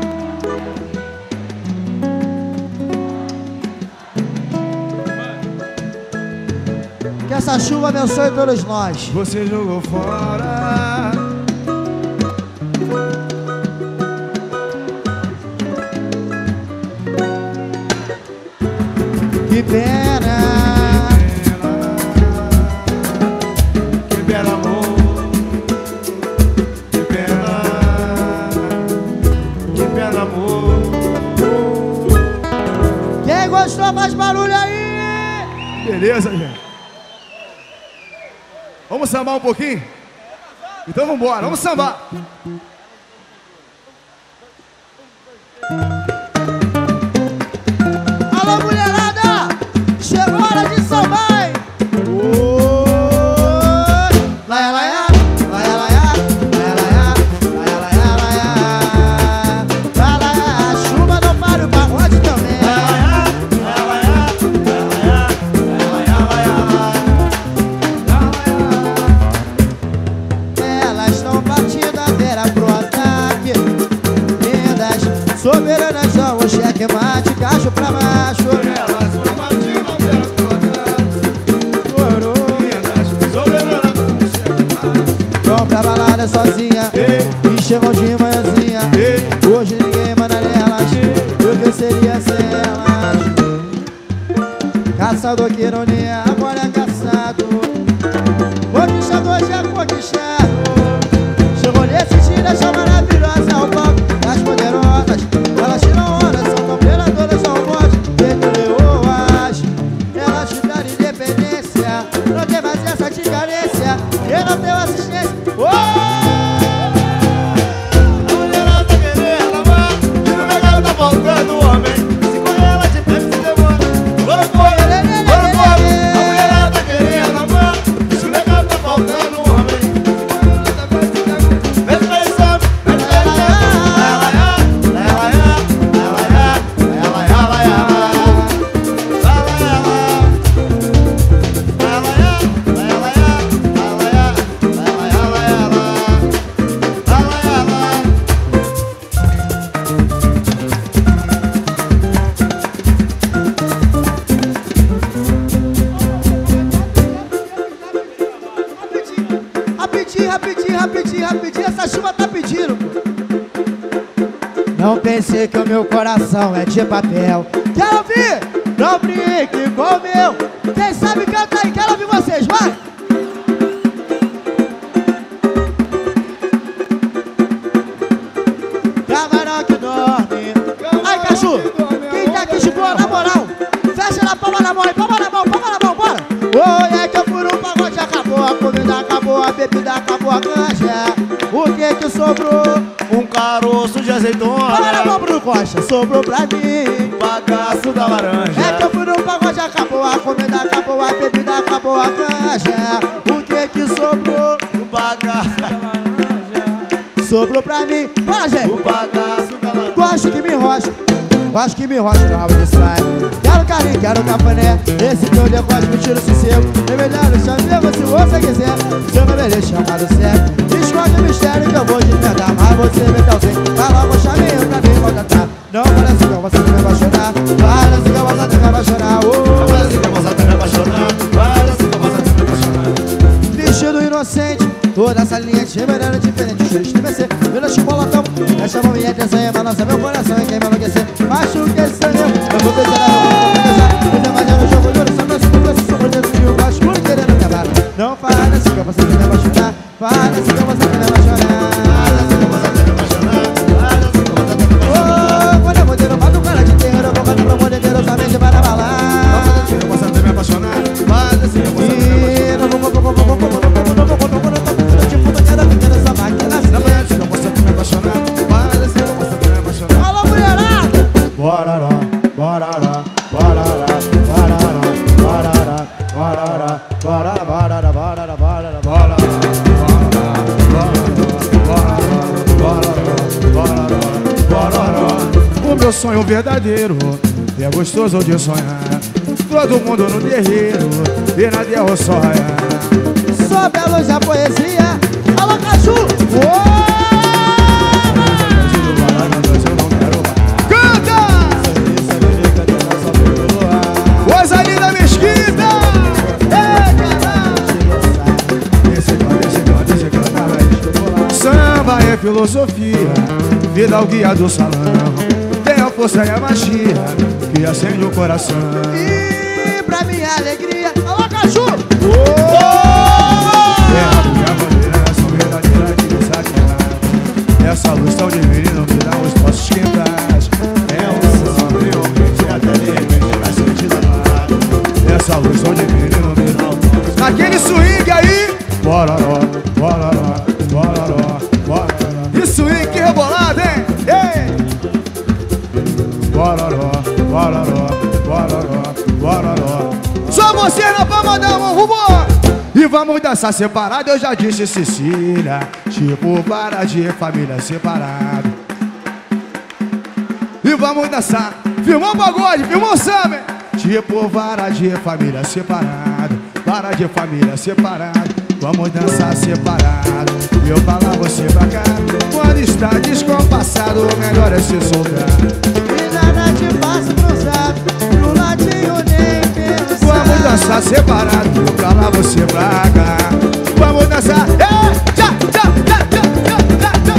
S1: Que essa chuva abençoe todos nós.
S2: Você jogou fora.
S1: Que pena.
S2: Que pena, amor. Que pena. Que pena, amor.
S1: Quem gostou, faz barulho aí.
S2: Beleza, gente. Vamos sambar um pouquinho? Então vamos embora, vamos sambar.
S1: soberana são o cheque mate, cacho pra baixo.
S2: Elas não bate, não quero colocar. Soberana são o cheque mate.
S1: Vão pra balada sozinha, me chamam de manhãzinha. Hoje ninguém manda nelas, eu que seria sem elas. Caçador que ironia, agora é caçado. Conquistador já conquistado. Chegou nesse tiro, essa maravilhosa ao palco das poderosas. Elas tiram onda, são tão predadoras, são fortes, feito leoas. Elas te dão independência, não tem mais essa de carência. Eu não tenho assistência. Oh!
S3: A mulherada tá querendo amar, e no mercado tá faltando homem. Se correr ela te pega e se demora. Bora, bora, bora, bora. A mulherada tá querendo amar, e no mercado tá faltando homem. Vem pra esse homem, vem pra esse homem. Ela é, ela é, ela é, ela é, ela é, ela é.
S1: Rapidinho, rapidinho, rapidinho, rapidinho, essa chuva tá pedindo. Não pensei que o meu coração é de papel. Quero ouvir, não brinque com o meu. Quem sabe canta aí, quero ouvir vocês, vai! Camarão que dorme. Ai, Cachu, quem tá aqui de boa, na moral, fecha na palma na mão aí, palma na mão, palma na mão, bora! Oi, é que eu fui no pagode, acabou a comida, acabou a bebida, acabou a canja. O que que sobrou?
S3: Um caroço de azeitona,
S1: Palma na mão, Bruno Costa, sobrou pra mim.
S3: bagaço da laranja.
S1: É que eu fui no pagode, acabou a comida, acabou a bebida, acabou a canja. O que que sobrou?
S3: O bagaço da laranja.
S1: Sobrou pra mim. Bora, gente!
S3: O bagaço da laranja.
S1: Gosto que me rocha, gosto que me rocha, calma de slime. Quero carinho, quero capané. Esse teu decote me tira o sossego. É melhor o chamego se você quiser. Seu nome é chamado certo. Esconde o mistério que eu vou te inventar. Mas você me dá o sim. Vai logo, chaminho pra vir contratar. Não parece que você não vai apaixonar. Parece que você não vai apaixonar. Oh.
S3: Parece que você tá me apaixonando. Parece que você tá me apaixonando.
S1: Vestido inocente, toda essa linha de cheirando diferente. Cheiro de estremecer, vira chocolatão. Ela chamou minha atenção e balança meu coração e quer me enlouquecer. Acho que esse é meu, eu vou pensar, eu vou pensar. Mas imagina o jogo de ouro, só pra escuro, esse som dentro de um baixo escuro querendo me acabar. Não fala assim que você me apaixonar. Fala assim que você me apaixonar. Oh, quando eu vou ter um fato, cara de terror, eu vou cantar pra poder ter somente para balar.
S2: Se eu posso até me apaixonar, mas assim eu posso até me apaixonar.
S1: Alô, mulherada!
S2: Borará, borará, borará, borará, borará, borará, borará, borará, borará, borará, borará. O meu sonho verdadeiro é gostoso de sonhar. Todo mundo no terreiro e na terra sonha.
S1: Sob a luz da poesia. Alô, Cachu!
S2: Canta! Coisa linda, Mesquita! Samba é filosofia, vida ao guia do salão. Tem a força e a magia que acende o coração.
S1: E pra minha alegria. Alô, Cachu!
S2: É a minha bandeira, essa verdadeira de desafiar. Essa luz tão divina não me dá os postos quentais. É um sombrio que até de repente vai sentir danado. Essa luz tão divina não me dá os postos. Naquele swing aí, bororó, bororó, bororó, bororó. E swing que rebolado, hein? Ei! Bororó, bororó, bororó, bororó. Só você na palma da mão, vambora! E vamos dançar separado, eu já disse Cecília. Tipo para de família separado. E vamos dançar, filmou o pagode, filmou o samba. Tipo vara de família separado, vara de família separado. vamos dançar separado. Eu falar você pra cá, quando está descompassado, o melhor é se soltar.
S1: E nada te passa cruzado, no ladinho nem pensar.
S2: Vamos dançar separado, eu pra lá, você pra cá. Vamos dançar, é, tchá, tchá, tchá, tchá, tchá, tchá.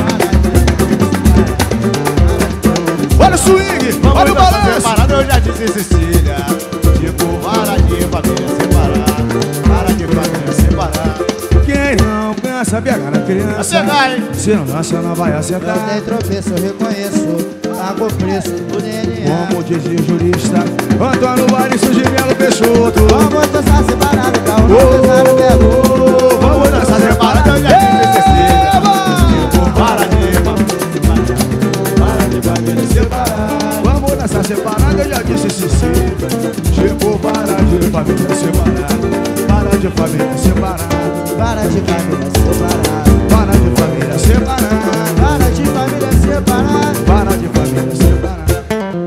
S2: Olha o swing,
S3: Vamos
S2: olha o
S3: dançar
S2: balanço.
S3: separado, eu já disse Cecília. Tipo, vara de família separada, vara de família separada.
S2: Quem não pensa, pega na criança.
S3: Acertar, hein?
S2: Se não dança, não vai acertar.
S1: Eu tenho tropeço, eu reconheço, pago o preço do D N A.
S2: Como diz o jurista Antônio Varício de Melo Peixoto.
S1: Vamos dançar separado, carro não dançar no pego.
S2: Vamos dançar separado,
S3: eu já disse Cecília. Tipo, vara de família, vara de família separada.
S2: Vamos dançar separado, eu já disse Cecília. Chegou para de família separada. Para de família separada.
S1: Para de família separada.
S2: Para de família separada.
S1: Para de família separada.
S2: Para de família separada.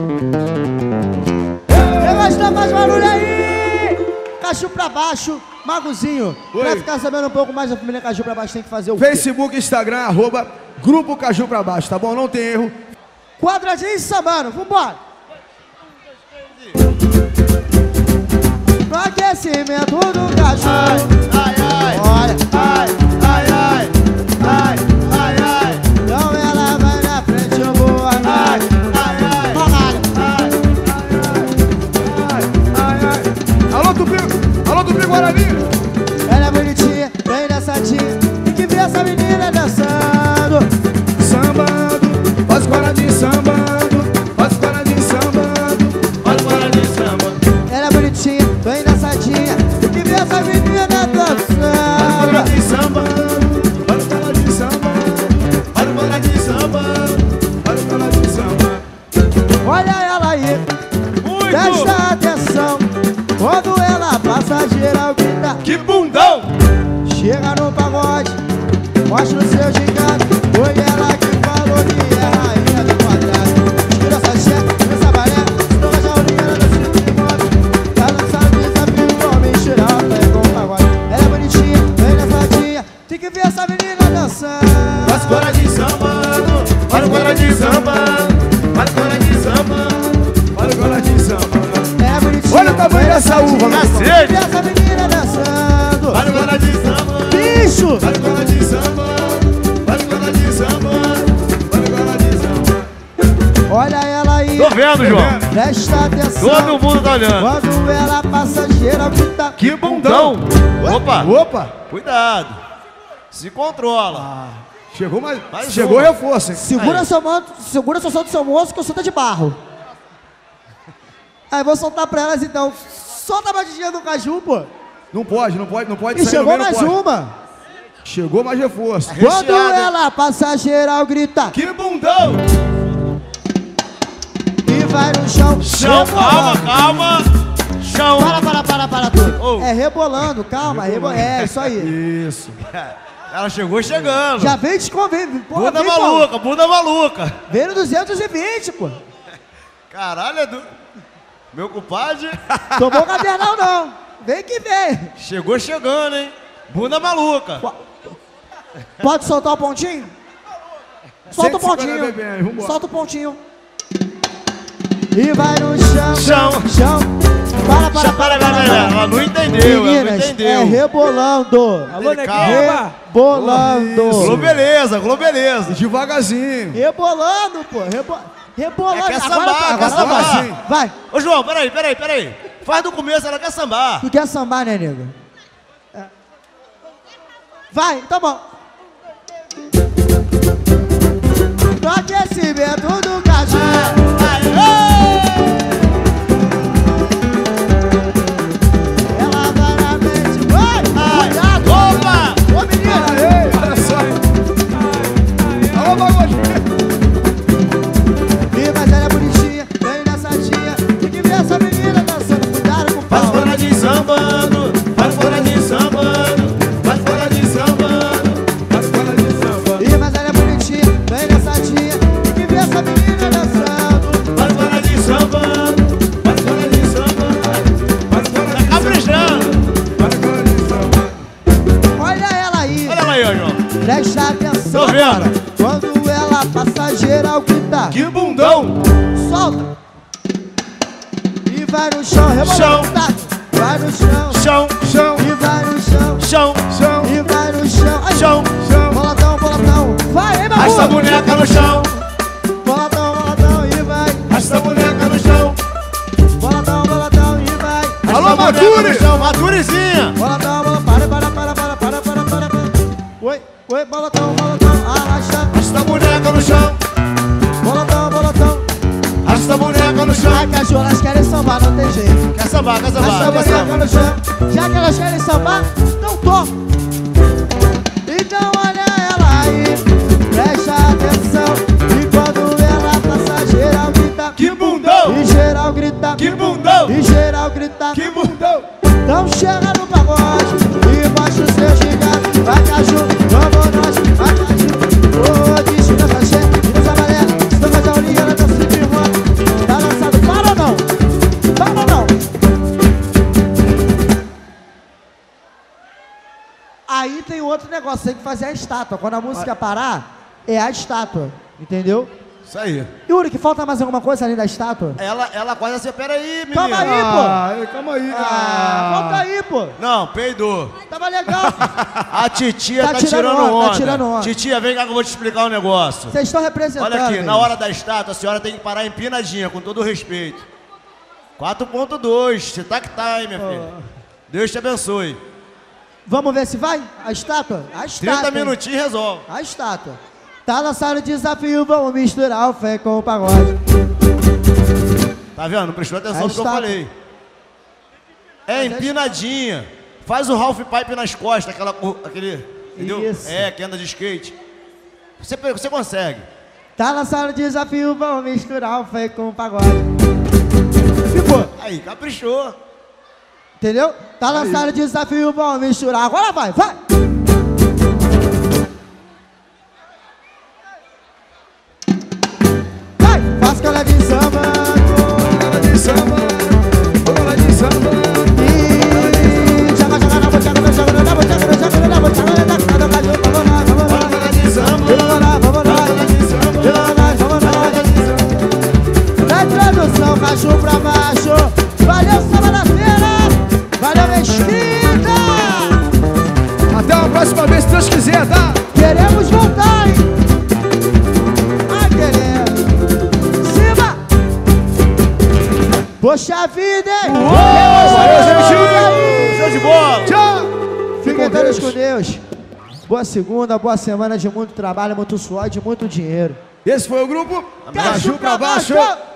S1: Eu gosto de mais barulho aí! Caju pra baixo, Magozinho.
S2: Oi.
S1: Pra ficar sabendo um pouco mais da família Caju pra baixo, tem que fazer o quê?
S2: Facebook, Instagram, arroba Grupo Caju pra baixo, tá bom? Não tem erro.
S1: Quadradinho e sambando, vambora! No aquecimento do Caju.
S3: Ai, ai,
S1: Olha,
S3: ai, ai, ai, ai, ai, ai.
S1: então ela vai na frente, eu vou
S3: Ai,
S1: atrás.
S3: ai, ai,
S1: Caralho.
S3: ai,
S2: Ai, ai. Alô, Tupi! Alô, Tupi Guarani!
S1: Ela é bonitinha, bem dançadinha. Tem que ver essa menina dançando.
S2: Sambando, faz guarani sambando, faz guarani sambando.
S3: olha o Guarani samba.
S1: Ela é bonitinha, bem dançadinha. Tem que ver essa menina dançando.
S3: Guarani sambando,
S2: Olha o guarani sambando,
S3: olha o Guarani sambando.
S2: olha o guarani sambando.
S1: Olha ela aí,
S3: Muito!
S1: presta atenção. Quando ela passa, geral grita.
S3: Que bundão!
S1: Chega no pagode, mostra o seu gigante. Foi ela que falou que é rainha do quadrado. Tira essa checa, essa balé, senão vai jaurinha no cinto de moto. Tá lançando desafio, homem tirar, pegou o pagode. Ela é bonitinha, bem dançadinha. Tem que ver essa menina dançando.
S3: Olha o Guarani sambando, olha o Guarani sambando, olha o Guarani sambando.
S2: Olha o guarani sambando.
S1: É bonitinha,
S2: Olha o tamanho
S1: bem
S2: dessa uva,
S1: dançadinha.
S3: cacete.
S1: Tem que ver essa menina dançando.
S3: Olha o Guarani sambando,
S1: Bicho!
S3: olha o Guarani sambando, olha o Guarani sambando, olha o Guarani sambando.
S1: Olha ela aí,
S3: Tô vendo, João.
S1: presta atenção.
S3: Todo mundo tá olhando.
S1: Quando ela passa, geral grita.
S3: Que bundão! Opa!
S2: Opa!
S3: Cuidado! Se controla!
S2: Chegou mais.
S3: Mais
S2: chegou
S3: uma.
S2: reforço, hein?
S1: Segura
S3: Aí.
S1: seu manto, segura seu santo do seu moço que eu sou de barro. Aí vou soltar pra elas então. Solta a batidinha do Caju, pô.
S2: Não pode, não pode, não pode
S1: E
S2: sair no
S1: chegou
S2: meio, não
S1: mais
S2: pode.
S1: uma.
S2: Chegou mais reforço.
S1: Quando
S3: Recheada, hein?
S1: ela passa, geral grita.
S3: Que bundão!
S1: E vai no chão.
S3: Chão, calma,
S1: rebolando.
S3: calma! Chão!
S1: Para, para, para, para tudo.
S3: Oh.
S1: É rebolando, calma. Rebo... É, isso aí.
S2: Isso.
S3: Ela chegou chegando!
S1: Já vem desconvide. Porra,
S3: Bunda
S1: vem, pô.
S3: maluca, bunda maluca!
S1: Vem no duzentos e vinte, pô.
S3: Caralho, é do... Meu compadre
S1: Tomou cadernal não. Vem que vem.
S3: chegou chegando, hein? Bunda maluca!
S1: Pode soltar o pontinho? Solta o
S2: cento e cinquenta
S1: pontinho.
S2: B P M, vambora.
S1: Solta o pontinho. E vai no chão.
S3: Chão.
S1: Chão. Para, para,
S3: Já para, para, para, ela não entendeu, ela não
S1: Meninas, é
S3: entendeu.
S1: rebolando.
S3: Alô, Negueba.
S1: Rebolando.
S3: Glô beleza, glô beleza.
S2: Devagarzinho.
S1: Rebolando, pô. Rebo... Rebolando.
S3: É, quer
S1: agora
S3: sambar,
S1: tá,
S3: quer
S1: agora
S3: sambar.
S1: vai. Sim. Vai.
S3: Ô, João, peraí, peraí, peraí. Faz do começo, ela quer sambar.
S1: Tu quer sambar, né, nego? É. Vai, tá bom. No aquecimento do Caju. Ela vai na frente. Vai, cuidado.
S3: Opa!
S1: Ô, menina.
S2: Ei, olha só. Alô, Bagodinho.
S1: E mas ela é bonitinha, bem dançadinha. Tem que ver essa menina dançando. Cuidado com o
S3: Faz
S1: pau.
S3: fora de sambando, faz fora de sambando, faz fora de sambando, faz fora de sambando.
S1: E mas ela é bonitinha, bem dançadinha. Tem que ver essa menina dançando. Presta atenção,
S3: Tô vendo.
S1: quando ela passa geral grita.
S3: Que bundão.
S1: Solta. E vai no chão,
S3: Chão.
S1: rebolando. Vai no chão.
S3: Chão, chão,
S1: E vai no chão.
S3: chão, chão,
S1: E vai no chão. Ai,
S3: chão.
S1: boladão, boladão. Vai, hein, meu
S3: Arrasta a
S1: amor.
S3: boneca no chão.
S1: Boladão, boladão. E vai.
S3: Arrasta a boneca no chão.
S1: Boladão, boladão. E vai.
S3: Alô,
S2: Arrasta a boneca
S3: Mature.
S2: no
S3: chão, Maturezinha.
S1: Boladão, boladão. Para, para, para, para, para, para, para, para. Oi, oi, boladão, boladão. Arrasta.
S3: Arrasta a boneca no chão.
S1: Boladão, boladão.
S3: Arrasta a boneca no chão.
S1: Já que as jolas querem sambar, não tem jeito.
S3: Quer sambar, quer
S1: Arrasta a
S3: sambar, quer
S1: boneca
S3: sambar.
S1: no chão. Já que elas querem sambar, então toca. Então olha ela aí, presta atenção. E quando ela passa, geral grita.
S3: Que bundão.
S1: E geral grita.
S3: Que bundão.
S1: E geral grita.
S3: Que bundão.
S1: Então chega no pagode e mostra o seu gigante. Vai caju, vamos nós, vai caju. Ô, diz que nessa chefe, e nessa balé. Se toca de aulinha, ela tá se firmando. Tá lançado, para ou não? Para ou não? Aí tem outro negócio, tem que fazer a estátua. Quando a música parar, é a estátua, entendeu?
S3: Isso aí.
S1: Yuri, que falta mais alguma coisa além da estátua?
S3: Ela, ela quase assim, peraí, menino.
S1: Calma aí, pô.
S2: Ah, calma aí.
S1: Ah, volta aí, pô.
S3: Não, peidou.
S1: Tava legal.
S3: A titia
S1: Tá
S3: tá,
S1: tirando
S3: tirando
S1: onda,
S3: onda.
S1: tá tirando onda.
S3: Titia, vem cá que eu vou te explicar um negócio.
S1: Vocês estão representando.
S3: Olha aqui,
S1: velho.
S3: na hora da estátua, a senhora tem que parar empinadinha, com todo o respeito. quatro ponto dois, você tá que tá, hein, minha filha. Deus te abençoe.
S1: Vamos ver se vai? A estátua? A estátua.
S3: trinta minutinhos resolve.
S1: A estátua. Tá lançado o desafio, vamos misturar o fé com o pagode.
S3: Tá vendo? Não prestou atenção
S1: A
S3: no que eu
S1: estátua.
S3: falei. É
S1: Mas a
S3: empinadinha. Faz o half pipe nas costas, aquela, aquele, entendeu?
S1: Isso.
S3: É, que anda de skate. Você, você consegue.
S1: Tá lançado o desafio, vamos misturar o fé com o pagode. Ficou.
S3: Aí, caprichou.
S1: Entendeu? Tá lançado o desafio, vamos misturar. Agora vai, vai. Vai, faz que ela de samba.
S2: Bola de samba, bola de samba.
S1: E joga, joga na boteca, joga, joga na boteca, joga na boteca, joga na boteca, vamos lá, vamos lá, vamos lá.
S3: Bola de samba.
S1: Vamos lá, vamos lá.
S3: Bola de samba.
S1: Vamos lá, vamos lá. Na introdução, cachorro pra baixo. Valeu, samba da feira. Valeu, Mesquita.
S2: Até uma próxima vez, se Deus quiser, tá?
S1: Queremos voltar, hein? Ai, queremos. Cima. Poxa vida, hein?
S3: Valeu,
S1: gente.
S3: Show de bola.
S2: Tchau!
S1: Fiquem todos com Deus. Boa segunda, boa semana de muito trabalho, muito suor, de muito dinheiro.
S2: Esse foi o grupo
S1: Caju pra baixo.